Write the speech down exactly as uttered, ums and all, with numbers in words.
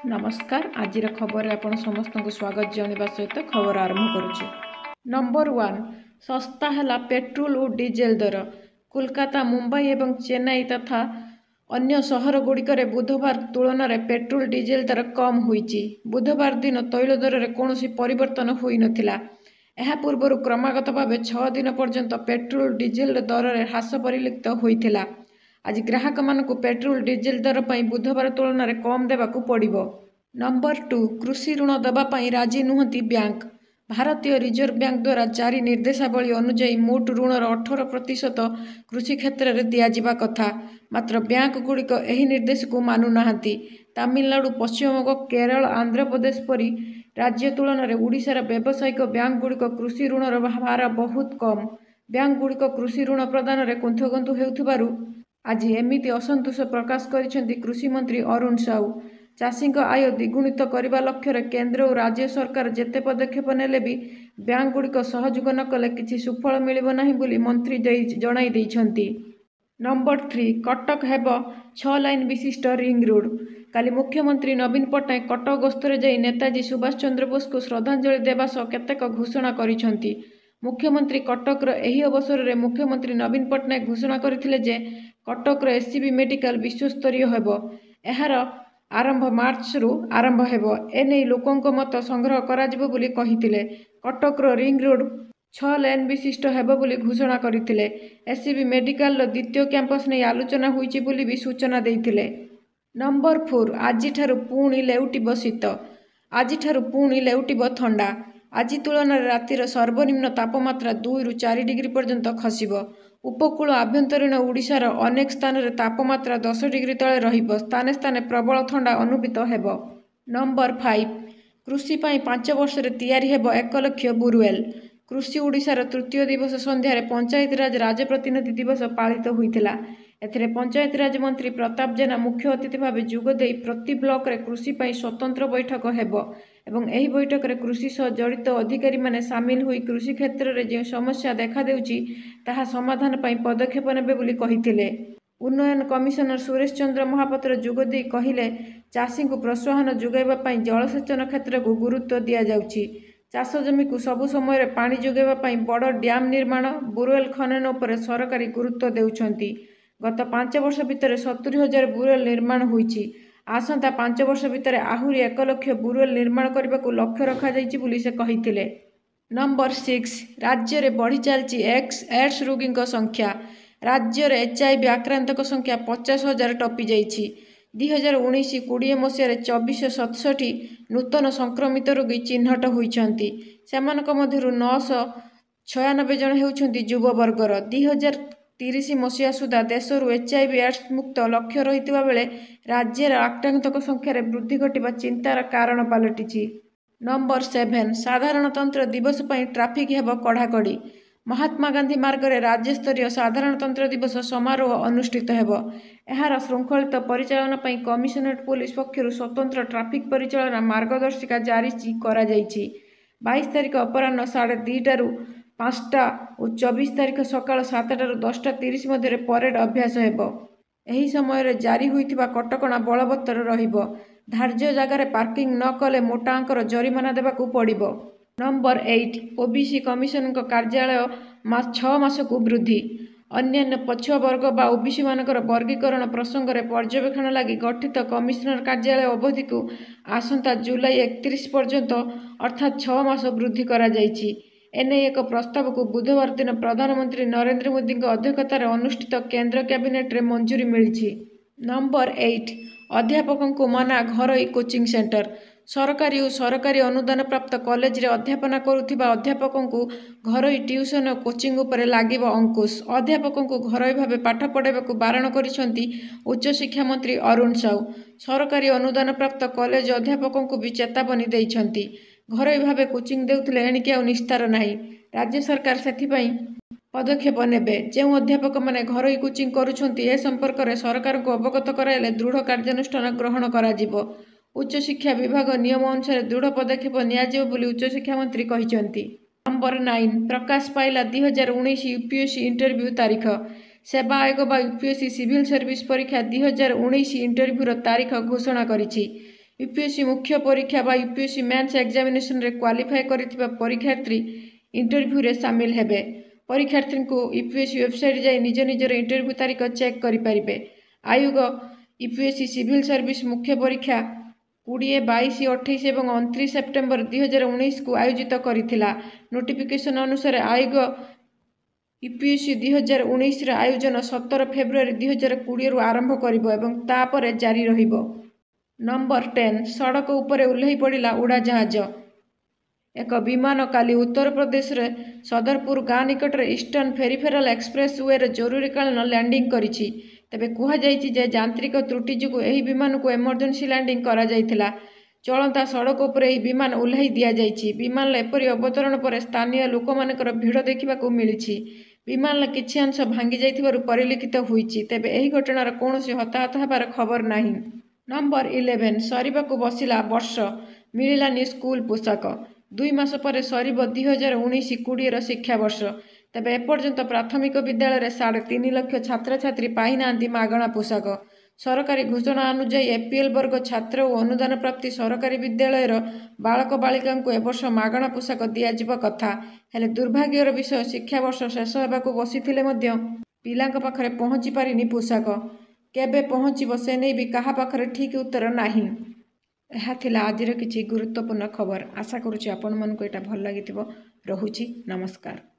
नमस्कार आज खबर आपण समस्त को स्वागत जनावा सहित खबर आरंभ करुचे। नंबर वन सस्ता है पेट्रोल और डीजेल दर। कोलकाता मुंबई एवं चेन्नई तथा अन्य सहर गुड़िकर बुधवार तुलन में पेट्रोल डीजेल दर कम होईची। बुधवार दिन तैल दर में कौन परिवर्तन होई नथिला। एहा पूर्व क्रमागत भाव छह दिन पर्यंत पेट्रोल डीजेल दर में ह्रास परिलक्षित होइथिला। आज ग्राहक मानकु पेट्रोल डीजेल दर पर बुधवार तुलन में कम देवाकू पड़िबो। नंबर टू कृषि ऋण देवाई राजी नुहति बैंक। भारतीय रिजर्व बैंक द्वारा जारी निर्देशावली अनुजाई मोट ऋणर अठारह प्रतिशत कृषि क्षेत्र में दिज्वा कथा, मात्र बैंक गुड़िक एही निर्देश को मानु नाहांती। तमिलनाडु, पश्चिमबंग, केरल, आंध्र प्रदेश परी राज्य तुलन में ओडिशार व्यावसायिक बैंक गुड़िक कृषि ऋणर भार बहुत कम। बैंक गुड़िक कृषि ऋण प्रदान में कुंथकुंथ हेउथिबारु आज एमिति असंतोष प्रकाश करिसेंती कृषि मंत्री अरुण साहू। चाषी आय द्विगुणित करने लक्ष्य केंद्र और राज्य सरकार जेते पदक्षेप नेले भी बैंक गुड़िक सहयोग न कले किसी सुफल मिलिब नाही बोली मंत्री जणाई देइछंती। नंबर थ्री कटक हेब छह लाइन विशिष्ट रिंग रोड। काली मुख्यमंत्री नवीन पट्टनायक कटक गस्तरे जाई नेताजी सुभाष चंद्र बोस को श्रद्धांजलि देवा सह केतेक घोषणा करिसेंती। मुख्यमंत्री कटकर एही अवसर में मुख्यमंत्री नवीन पट्टनायक घोषणा करथिले जे कटकर एससीबी मेडिकल विश्वस्तरीय हेब। एहार आरंभ मार्च रु आरंभ हेब। एने लोकंक मत संग्रह कराजिबो बोली कहिथिले। कटकर रिंग रोड छह लेन विशिष्ट हेब बोली घोषणा करथिले। एससीबी मेडिकल द्वितीय कैंपस नहीं आलोचना होईची बोली भी सूचना देइथिले। नंबर फोर आज पुणी लेउटिब शीत। आज पुणी लेउटिब ठंडा। आज तुलन में रातिर सर्वनिम्न तापमात्रा दुई रु चार डिग्री पर्यंत खसिब। उपकूल आभ्यंतरीण ओडिशार अनेक स्थान में तापमात्रा दस डिग्री तले रहिब। स्थाने स्थाने प्रबल ठंडा अनुभूत हेब। नंबर फाइव कृषि पाई पांच वर्ष रे तैयारी हेब एक लक्ष बोरवेल। कृषि ओडिशार तृतीय दिवस संध्यारे पंचायत राज राजप्रतिनिधि दिवस पालित होइथिला। एथिरे पंचायत राज मंत्री प्रताप जेना मुख्य अतिथि भाव जोगदे प्रति ब्लॉक रे कृषि पाई स्वतंत्र बैठक हेब एवं एही बैठक रे कृषि सह जड़ित अधिकारी माने सामिल होई कृषि क्षेत्र में जो समस्या देखा देउची ताहा समाधान पाई पदक्षेप नेबे बोली कहिथिले। उन्नयन कमिशनर सुरेश चंद्र महापात्र जोगदे कहिले चाषी को प्रोत्साहन जोगाइबा पाई जलसेचन क्षेत्र को गुरुत्व दिया जाउची। चाष जमी को सबु समय रे पानी जोगाइबा पाई बड़ डैम निर्माण बोरवेल खनन उपर सरकारी गुरुत्व देउछंती। गत पांच वर्ष भितर सत्तरी हजार बोरवेल निर्माण होईची। आसंता पांच वर्ष भितर आहुरी एक लक्ष बोरवेल निर्माण करने को लक्ष्य रखा जाइछि बोली से कहिथिले। नंबर सिक्स राज्य में बढ़ी चलती एक्स एड्स रोगी संख्या। राज्य में एचआईवी आक्रांतक संख्या पचास हजार टपी जाइछि। दुई हजार उन्नीस कोड़े मसीह चौबीस सतसठी नूतन संक्रमित रोगी चिन्हट होइछंती। सेमानक मध्यरु नौश छयानबे जन हेउछंती युववर्गर। दुई हजार तीस मसीहा सुधा देशरू एचआईवी एड्स मुक्त लक्ष्य रही बेले राज्य आक्रांतक संख्यार वृद्धि घटवा चिंतार कारण पलटिछि। नंबर सेवेन साधारणतंत्र दिवस पर ट्राफिक हेब कड़ाकड़ी। महात्मा गांधी मार्ग में राज्यस्तरीय साधारणतंत्र दिवस समारोह अनुष्ठित हेब। एहार श्रृंखलित परिचालन पर कमिशनरेट पुलिस पक्षर स्वतंत्र ट्राफिक परिचालन मार्गदर्शिका जारी करा जाइछि। बाईस तारिख अपराह साढ़े दुईटारू पांचटा और चौबीस तारिख सकाल सातटारू दसटा तीस मध्य परेड अभ्यास हेब। एही समय रे जारी होइथिबा कटकणा बलवत्तर रहिब। धार्य जगार पार्किंग न कले मोटा अंकर जरिमाना देबाकू पड़िबो। नंबर एट ओबीसी कमिशन कार्यालय मास छह मास को वृद्धि। अन्य पछुआ वर्ग बा ओबीसी मानकर वर्गीकरण प्रसंग में पर्यवेक्षण लगी गठित कमिशनर कार्यालय अवधि को आसंता जुलाई एकतीस पर्यंत अर्थात छह मास वृद्धि करा जाइछि। एने एक प्रस्ताव को बुधवार दिन प्रधानमंत्री नरेंद्र मोदी अध्यक्षतार अनुष्ठित केंद्र कैबिनेट रे मंजूरी मिली। नंबर एट अध्यापकों को मना घरोई कोचिंग सेंटर। सरकारी और सरकारी अनुदान प्राप्त कॉलेज रे अध्यापना करुथिबा अध्यापकों को घरोई ट्यूशन और कोचिंग उपरे लागिब अंकुश। अध्यापकों को घरोई भावे पाठ पढ़ाइबाकू बारण करिसेंती उच्च शिक्षा मंत्री अरुण साहू। सरकारी अनुदान प्राप्त कॉलेज अध्यापकों को भी चेतावनी देइछंती। घरोई भावे कोचिंग देउथिले एणिके आ निस्तार नाही। राज्य सरकार सेथिपाई पदक्षेप नेबे। जो अध्यापक माने घरोई कोचिंग करुछंती ए संपर्क में सरकार को अवगत कराइले दृढ़ कार्यानुष्ठान ग्रहण कराजिबो। उच्च शिक्षा विभाग नियम अनुसार दृढ़ पदक्षेप नियाजिबो बोली उच्च शिक्षा मंत्री कहिसेंती। नंबर नाइन प्रकाश पाइला दुई हजार उन्नीस यूपीएससी इंटरव्यू तारीख। सेवा आयोग बा यूपीएससी सिविल सर्विस परीक्षा दुई हजार उन्नीस इंटरव्यूर तारीख घोषणा करिछि। यूपीएससी मुख्य परीक्षा बा यूपीएससी मेन्स एग्जामिनेशन रे क्वालिफाई करिथिबा परीक्षार्थी इंटरव्यू रे शामिल हेबे। परीक्षार्थी को यूपीएससी वेबसाइट जाई निज निजर इंटरव्यू तारीख चेक करि परिबे। आयोग यूपीएससी सिविल सर्विस मुख्य परीक्षा कोड़े बाईस अठाईस और उनतीस सेप्टेम्बर दुई हजार उन्नीस को आयोजित करिथिला। नोटिफिकेशन अनुसार आयोग यूपीएससी दुई हजार उन्नीस आयोजन सतर फेब्रुआरी दुई हजार कोड़े रु आरंभ करिबो एवं तापर जारी रहिबो। नंबर टेन सड़क उपरे उल्लही पड़ा उड़ाजाहाज। एक विमान काली उत्तर प्रदेश रे सदरपुर गाँ निकट में ईस्टर्न फेरिफेराल एक्सप्रेस वे जरूरीकालीन लैंडिंग करिछि। तेबे कुहा जाइछि जे यांत्रिक त्रुटि जोगु एही विमान को इमरजेंसी लैंडिंग करा जाइथिला। चलता सड़क उपरे एही विमान उल्लही दिया जाइछि। विमान एपरि अवतरण पर स्थानीय लोक मानकर भिड़ देखिबाकू मिलिछि। विमान किछि अंश भांगी जाइथिबारु परिलिखित होइछि। तेबे एही घटनार कौनसी हताहत हेबार खबर नाही। नंबर इलेवेन सरिबाकू बसिला वर्ष मिलिलानी स्कूल पोशाक। दुई मास पर सरिब दुई हजार उन्नीस कोड़े शिक्षा वर्ष। तेबे एपर्यंत प्राथमिक विद्यालय साढ़े तीन लक्ष छात्र छात्री पाइना मागणा पोशाक। सरकारी घोषणा अनुଯାयी एपीएल वर्ग छात्र और अनुदान प्राप्ति सरकारी विद्यालय बालक बालिका को एवर्ष मागणा पोशाक दियाजिबा कथा। हेले दुर्भाग्यर विषय शिक्षा वर्ष शेष होबाकू बसिथिले मध्य पिलांक पाखरे पहुंची पारिनी पोशाक। केबे पहुंचीबो से नहीं भी कहा पाखरे ठीक उत्तर नाही। यह थिला आजिर किछि गुरुत्वपूर्ण खबर। आशा करुछि आपण मन को एटा भल लागिथिबो। रहुछि नमस्कार।